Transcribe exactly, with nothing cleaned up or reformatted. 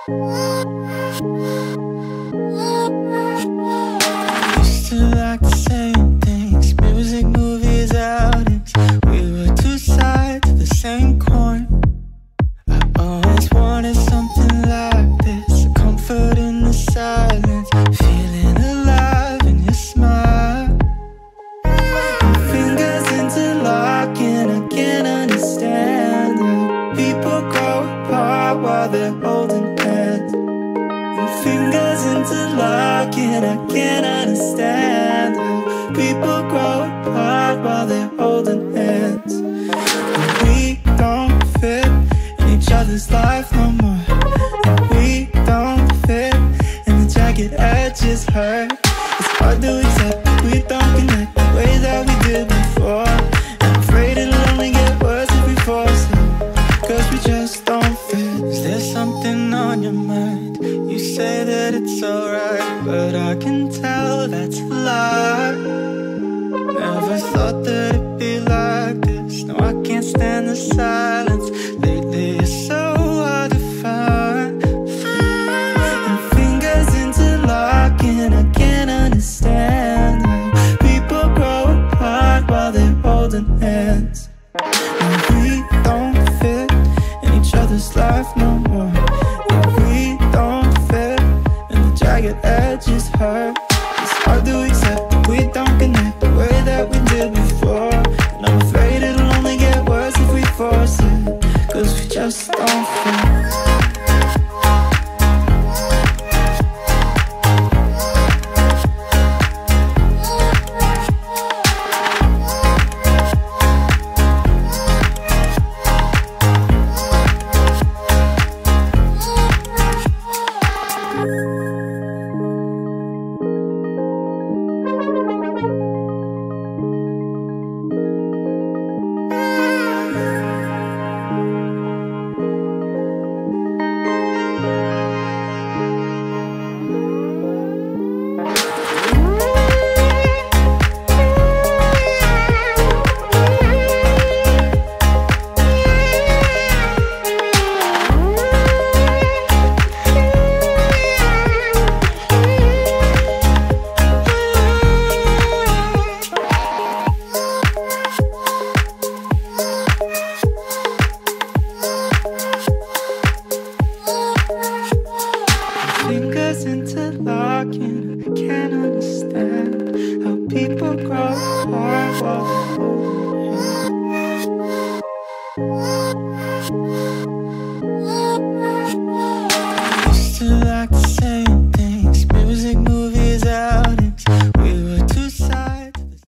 Used to like the same things, music, movies, outings. We were two sides of the same coin. I always wanted something like this, a comfort in the silence, feeling alive in your smile. Fingers interlocking, I can't understand how people grow apart while they're holding hands. And fingers interlocking, I can't understand how people grow apart while they're holding hands. And we don't fit in each other's life no more, and we don't fit, and the jagged edges hurt. It's hard to accept that we don't connect the way that we did before, and I'm afraid it'll only get worse if we force it, cause we just don't fit. Is there something on your mind? You say that it's alright, but I can tell that's a lie. Never thought that it'd be like this. No, I can't stand the silence. Lately it's so hard to find. And fingers interlocking, I can't understand how people grow apart while they're holding hands. And we don't fit in each other's life no more, and we don't fit, and the jagged edges hurt. It's hard to accept that we don't connect the way that we did before, and I'm afraid it'll only get worse if we force it, cause we just don't fit. Fingers interlocking, I can't understand how people grow apart while they're holding hands. Used to like the same